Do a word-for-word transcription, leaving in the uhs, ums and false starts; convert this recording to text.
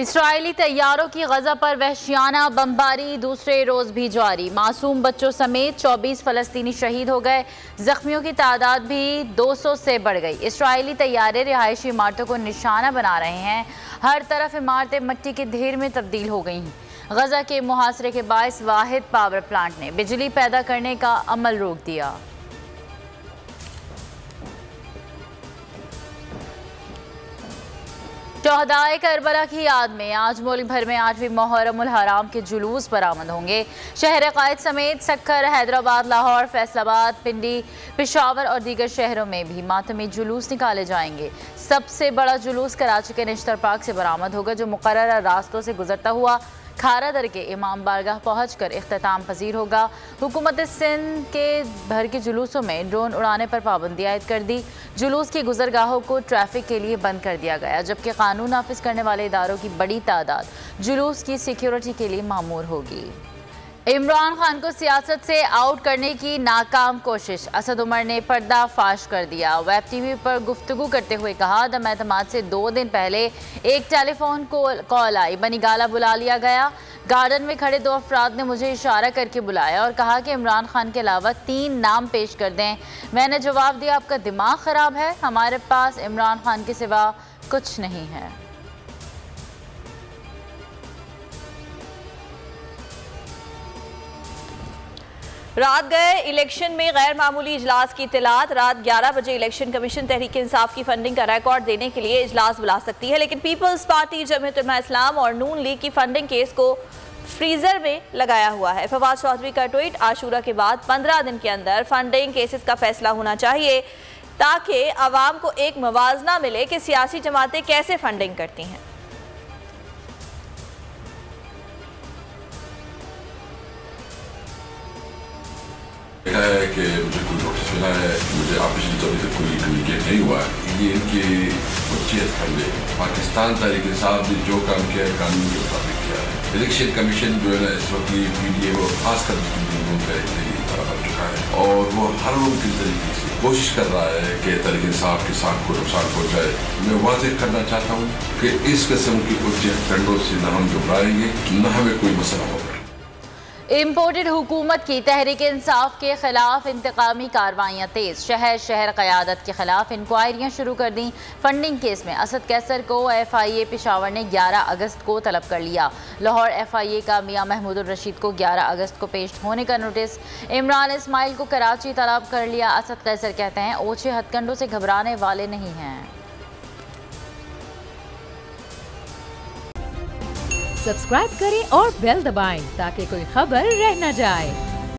इस्राइली तैयारों की गजा पर वहशियाना बमबारी दूसरे रोज भी जारी। मासूम बच्चों समेत चौबीस फलस्तीनी शहीद हो गए। जख्मियों की तादाद भी दो सौ से बढ़ गई। इस्राइली तैयारे रिहायशी इमारतों को निशाना बना रहे हैं। हर तरफ इमारतें मिट्टी के ढेर में तब्दील हो गई हैं। गजा के मुहासरे के बायस वाहिद पावर प्लांट ने बिजली पैदा करने का अमल रोक दिया। शहदाए करबला की याद में आज मुल्क भर में आठवीं मुहर्रम उल हराम के जुलूस बरामद होंगे। शहर कायद समेत सक्कर, हैदराबाद, लाहौर, फैसलाबाद, पिंडी, पेशावर और दीगर शहरों में भी मातमी जुलूस निकाले जाएंगे। सबसे बड़ा जुलूस कराची के निश्तर पार्क से बरामद होगा, जो मुकर्रर रास्तों से गुजरता हुआ खारा दर के इमाम बारगाह पहुँच कर इख्तिताम पजीर होगा। हुकूमत सिंध के भर के जुलूसों में ड्रोन उड़ाने पर पाबंदी आयद कर दी। जुलूस की गुजरगाहों को ट्रैफिक के लिए बंद कर दिया गया, जबकि कानून नाफिज करने वाले इदारों की बड़ी तादाद जुलूस की सिक्योरिटी के लिए मामूर होगी। इमरान खान को सियासत से आउट करने की नाकाम कोशिश, असद उमर ने पर्दा फाश कर दिया। वेब टीवी पर गुफ्तगू करते हुए कहा, दम एतमाद से दो दिन पहले एक टेलीफोन कॉल आई, बनी गाला बुला लिया गया। गार्डन में खड़े दो अफराद ने मुझे इशारा करके बुलाया और कहा कि इमरान खान के अलावा तीन नाम पेश कर दें। मैंने जवाब दिया, आपका दिमाग ख़राब है, हमारे पास इमरान खान के सिवा कुछ नहीं है। रात गए इलेक्शन में गैर मामूली इजलास की इत्तलात। रात ग्यारह बजे इलेक्शन कमीशन तहरीक इंसाफ की फंडिंग का रिकॉर्ड देने के लिए इजलास बुला सकती है, लेकिन पीपल्स पार्टी, जमीयत उलमा इस्लाम और नून लीग की फंडिंग केस को फ्रीजर में लगाया हुआ है। फवाद चौधरी का ट्वीट, आशूरा के बाद पंद्रह दिन के अंदर फंडिंग केसेस का फैसला होना चाहिए ताकि आवाम को एक मुवाजना मिले कि सियासी जमातें कैसे फंडिंग करती हैं। है कि मुझे कोई नोटिस मिला है, मुझे ऑफिशियल तौर पर कोई कम्युनिकेट नहीं हुआ है। ये इनकी वसीयत फंडे पाकिस्तान तहरीक इंसाफ ने जो काम किया है कानून के मुताबिक किया है। इलेक्शन कमीशन जो है ना इस वक्त ये पी डी ए वो खासकर बन चुका है और वो हर मुमकिन तरीके से कोशिश कर रहा है कि तहरीक इंसाफ के साथ को नुकसान पहुँचाए। मैं वाज़ेह करना चाहता हूँ कि इस किस्म की उच्च फंडों से न हम घबराएंगे न हमें कोई मसला होगा। इम्पोर्टेड हुकूमत की तहरीक इंसाफ के खिलाफ इंतकामी कार्रवाइयाँ तेज। शहर शहर क़यादत के खिलाफ इंक्वायरियाँ शुरू कर दी। फंडिंग केस में असद कैसर को एफ आई ए पेशावर ने ग्यारह अगस्त को तलब कर लिया। लाहौर एफ आई ए का मियाँ महमूद रशीद को ग्यारह अगस्त को पेश होने का नोटिस। इमरान इस्माइल को कराची तलब कर लिया। असद कैसर कहते हैं ओछे हथकंडों से घबराने वाले नहीं हैं। सब्सक्राइब करें और बेल दबाएं ताकि कोई खबर रह न जाए।